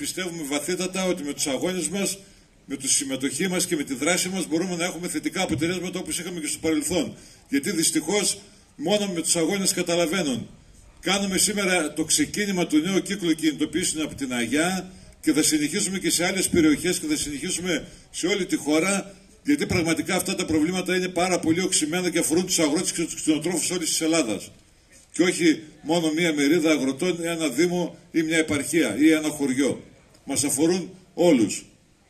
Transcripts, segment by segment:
πιστεύουμε βαθύτατα ότι με τους αγώνες μας, με τη συμμετοχή μας και με τη δράση μας μπορούμε να έχουμε θετικά αποτελέσματα όπως είχαμε και στο παρελθόν. Γιατί δυστυχώς μόνο με τους αγώνες καταλαβαίνουν. Κάνουμε σήμερα το ξεκίνημα του νέου κύκλου κινητοποίησης από την Αγιά και θα συνεχίσουμε και σε άλλες περιοχές και θα συνεχίσουμε σε όλη τη χώρα, γιατί πραγματικά αυτά τα προβλήματα είναι πάρα πολύ οξυμένα και αφορούν τους αγρότες και τους κτηνοτρόφους όλης της Ελλάδας. Και όχι μόνο μία μερίδα αγροτών, ένα δήμο ή μια επαρχία ή ένα χωριό. Μας αφορούν όλους.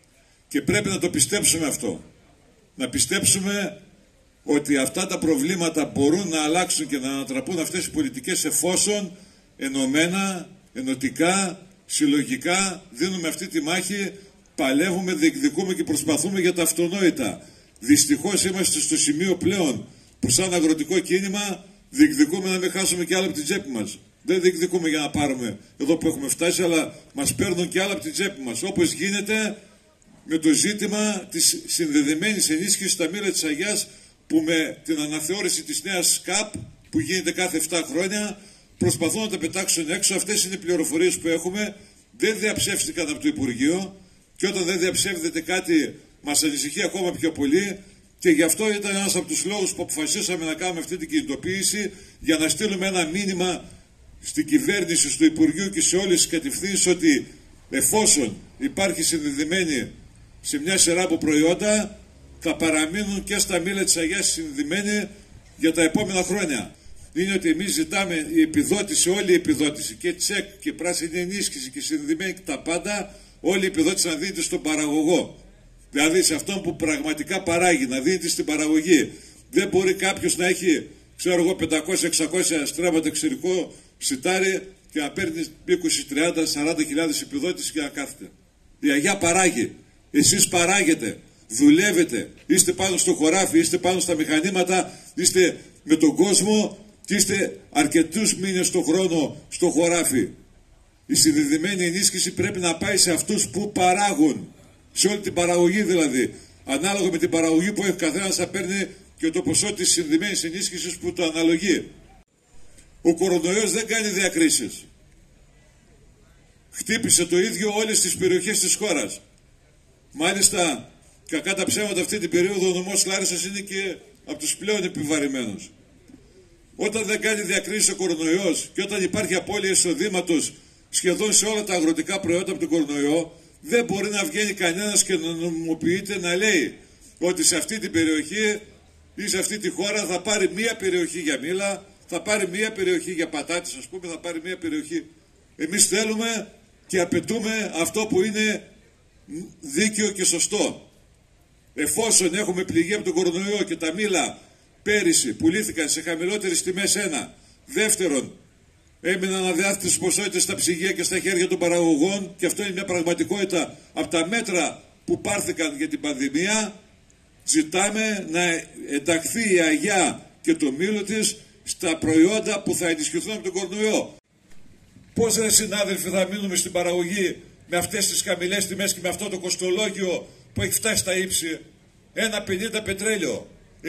Και πρέπει να το πιστέψουμε αυτό. Να πιστέψουμε ότι αυτά τα προβλήματα μπορούν να αλλάξουν και να ανατραπούν αυτές οι πολιτικές εφόσον ενωμένα, ενωτικά, συλλογικά δίνουμε αυτή τη μάχη, παλεύουμε, διεκδικούμε και προσπαθούμε για τα αυτονόητα. Δυστυχώς είμαστε στο σημείο πλέον που σαν αγροτικό κίνημα διεκδικούμε να μην χάσουμε και άλλα από την τσέπη μας. Δεν διεκδικούμε για να πάρουμε εδώ που έχουμε φτάσει, αλλά μας παίρνουν και άλλα από την τσέπη μας. Όπως γίνεται με το ζήτημα της συνδεδεμένης ενίσχυσης στα μοίρα της Αγιάς, που με την αναθεώρηση της νέας ΣΚΑΠ που γίνεται κάθε 7 χρόνια προσπαθούν να τα πετάξουν έξω. Αυτές είναι οι πληροφορίες που έχουμε. Δεν διαψεύστηκαν από το Υπουργείο και όταν δεν διαψεύδεται κάτι μας ανησυχεί ακόμα πιο πολύ και γι' αυτό ήταν ένας από τους λόγους που αποφασίσαμε να κάνουμε αυτή την κινητοποίηση, για να στείλουμε ένα μήνυμα στην κυβέρνηση, στο Υπουργείο και σε όλες τις κατευθύνσεις ότι εφόσον υπάρχει συνδεδεμένη σε μια σειρά από προϊόντα θα παραμείνουν και στα μήλα της Αγιάς συνδεδεμένοι για τα επόμενα χρόνια. Είναι ότι εμείς ζητάμε η επιδότηση, όλη η επιδότηση και τσεκ και πράσινη ενίσχυση και συνδεδεμένη και τα πάντα, όλη η επιδότηση να δίνεται στον παραγωγό. Δηλαδή σε αυτόν που πραγματικά παράγει, να δίνεται στην παραγωγή. Δεν μπορεί κάποιος να έχει, ξέρω εγώ, 500-600 στρέμματα εξωτερικό σιτάρι και να παίρνει 20-30-40 χιλιάδες επιδότηση και να κάθεται. Η Αγιά παράγει. Εσείς παράγετε. Δουλεύετε, είστε πάνω στο χωράφι, είστε πάνω στα μηχανήματα, είστε με τον κόσμο και είστε αρκετούς μήνες το χρόνο στο χωράφι. Η συνδεδεμένη ενίσχυση πρέπει να πάει σε αυτούς που παράγουν, σε όλη την παραγωγή δηλαδή. Ανάλογα με την παραγωγή που έχει καθένας θα παίρνει και το ποσό της συνδεδεμένης ενίσχυσης που το αναλογεί. Ο κορονοϊός δεν κάνει διακρίσεις. Χτύπησε το ίδιο όλες τις περιοχές της χώρας. Μάλιστα, κακά τα ψέματα αυτή την περίοδο ο νομός Λάρισσας είναι και από τους πλέον επιβαρημένους. Όταν δεν κάνει διακρίσεις ο κορονοϊός και όταν υπάρχει απώλεια εισοδήματος σχεδόν σε όλα τα αγροτικά προϊόντα από τον κορονοϊό, δεν μπορεί να βγαίνει κανένας και να νομιμοποιείται να λέει ότι σε αυτή την περιοχή ή σε αυτή τη χώρα θα πάρει μία περιοχή για μήλα, θα πάρει μία περιοχή για πατάτες, ας πούμε, θα πάρει μία περιοχή. Εμείς θέλουμε και απαιτούμε αυτό που είναι δίκαιο και σωστό. Εφόσον έχουμε πληγεί από τον κορονοϊό και τα μήλα πέρυσι πουλήθηκαν σε χαμηλότερες τιμές, ένα. Δεύτερον, έμειναν αδιάθετες ποσότητες στα ψυγεία και στα χέρια των παραγωγών και αυτό είναι μια πραγματικότητα. Από τα μέτρα που πάρθηκαν για την πανδημία, ζητάμε να ενταχθεί η Αγιά και το μήλο της στα προϊόντα που θα ενισχυθούν από τον κορονοϊό. Πώς, ρε συνάδελφοι, θα μείνουμε στην παραγωγή με αυτές τις χαμηλές τιμές και με αυτό το κοστολόγιο που έχει φτάσει στα ύψη? 1,50 πετρέλαιο,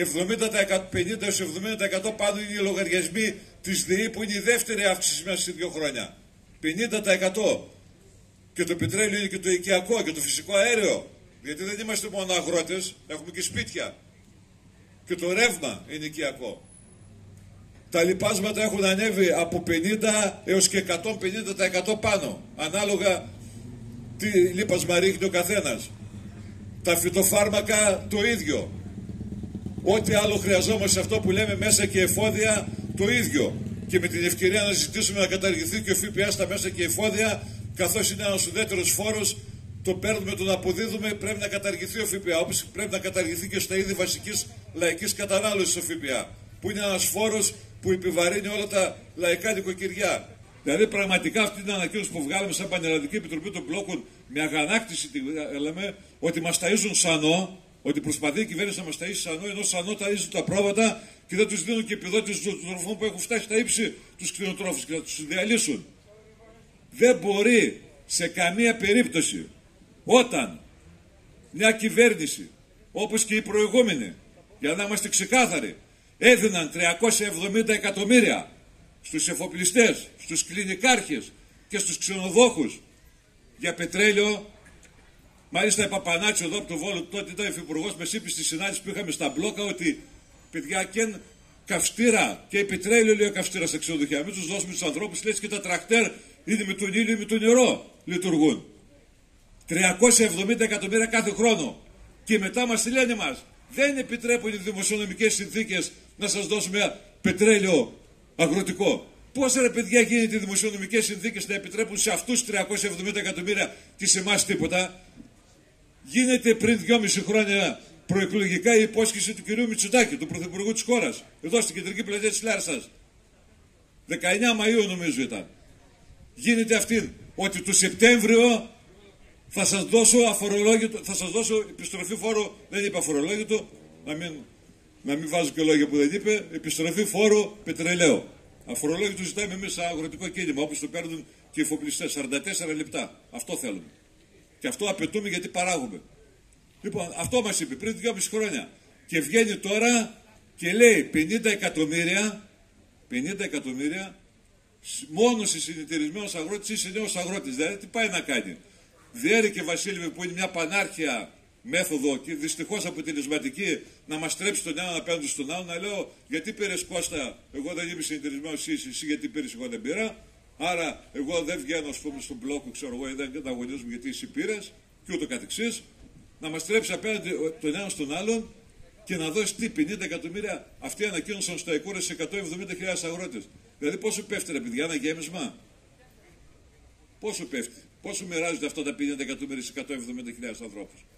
50-70% πάνω είναι οι λογαριασμοί της ΔΕΗ που είναι η δεύτερη αύξηση μέσα σε 2 χρόνια. 50%. Και το πετρέλαιο είναι και το οικιακό και το φυσικό αέριο. Γιατί δεν είμαστε μόνο αγρότες, έχουμε και σπίτια. Και το ρεύμα είναι οικιακό. Τα λιπάσματα έχουν ανέβει από 50 έως και 150% πάνω. Ανάλογα τι λίπασμα ρίχνει ο καθένας. Τα φυτοφάρμακα το ίδιο. Ό,τι άλλο χρειαζόμαστε σε αυτό που λέμε μέσα και εφόδια το ίδιο. Και με την ευκαιρία να ζητήσουμε να καταργηθεί και ο ΦΠΑ στα μέσα και εφόδια, καθώς είναι ένας ουδέτερος φόρος, το παίρνουμε, τον αποδίδουμε, πρέπει να καταργηθεί ο ΦΠΑ. Όπως πρέπει να καταργηθεί και στα είδη βασικής λαϊκής κατανάλωσης ο ΦΠΑ, που είναι ένας φόρος που επιβαρύνει όλα τα λαϊκά νοικοκυριά. Δηλαδή, πραγματικά αυτή την ανακοίνωση που βγάλαμε σαν Πανελλαδική Επιτροπή των Μπλόκων, με αγανάκτηση λέμε ότι μας ταΐζουν σανό, ότι προσπαθεί η κυβέρνηση να μας ταΐσει σανό, ενώ σανό ταΐζουν τα πρόβατα και δεν τους δίνουν και επιδότηση των τροφών που έχουν φτάσει στα ύψη τους κτηνοτρόφους και να τους διαλύσουν. Δεν μπορεί σε καμία περίπτωση όταν μια κυβέρνηση, όπως και η προηγούμενη, για να είμαστε ξεκάθαροι, έδιναν 370 εκατομμύρια στους εφοπλιστές, στους κλινικάρχες και στους ξενοδόχους για πετρέλαιο. Μάλιστα η Παπανάτσιο εδώ από το Βόλο, τότε ήταν υφυπουργός, μας είπε στη συνάντηση που είχαμε στα μπλόκα ότι παιδιά και καυστήρα και η πετρέλαιο λέει ο καυστήρας στα ξενοδοχεία. Μην τους δώσουμε τους ανθρώπους, λέει και τα τρακτέρ είναι με τον ήλιο ή με το νερό λειτουργούν. 370 εκατομμύρια κάθε χρόνο. Και μετά μας λένε μας, δεν επιτρέπουν οι δημοσιονομικές συνθήκες να σας δώσουμε πετρέλαιο αγροτικό. Πώς ρε παιδιά γίνεται οι δημοσιονομικές συνθήκες να επιτρέπουν σε αυτούς 370 εκατομμύρια και σε εμάς τίποτα? Γίνεται πριν 2,5 χρόνια προεκλογικά η υπόσχεση του κυρίου Μητσοτάκη, του Πρωθυπουργού της χώρας, εδώ στην κεντρική πλατεία της Λάρισσας. 19 Μαΐου νομίζω ήταν. Γίνεται αυτή, ότι το Σεπτέμβριο θα σας δώσω αφορολόγητο, θα σας δώσω επιστροφή φόρου, δεν είπε αφορολόγητο, να μην βάζω και λόγια που δεν είπε, επιστροφή φόρου πετρελαίου. Αφορολόγητο ζητάμε εμείς σαν αγροτικό κίνημα, όπως το παίρνουν και οι εφοπλιστές, 44 λεπτά. Αυτό θέλουμε. Και αυτό απαιτούμε γιατί παράγουμε. Λοιπόν, αυτό μας είπε πριν 2,5 χρόνια. Και βγαίνει τώρα και λέει 50 εκατομμύρια μόνο σε συνεταιρισμένος αγρότης ή σε νέος αγρότης. Δηλαδή τι πάει να κάνει? Διέρη και Βασίλη που είναι μια πανάρχια μέθοδο και δυστυχώς αποτελεσματική να μας τρέψει τον έναν απέναντι στον άλλον, να λέω γιατί πήρες Κώστα, εγώ δεν είμαι συνεταιρισμένος, εσύ γιατί πήρες, εγώ δεν πήρα. Άρα εγώ δεν βγαίνω ας πούμε στον μπλόκο, ξέρω εγώ, δεν αγωνίζομαι γιατί εσύ πήρες και ούτω καθεξής. Να μας τρέψει απέναντι τον έναν στον άλλον και να δώσει τι, 50 εκατομμύρια. Αυτοί ανακοίνωσαν στο ΕΚΟΡΕ σε 170.000 αγρότες. Δηλαδή πόσο πέφτει ρε παιδιά, ένα γέμισμα? Πόσο πέφτει? Πόσο μοιράζονται αυτά τα 50 εκατομμύρια σε 170.000 ανθρώπους?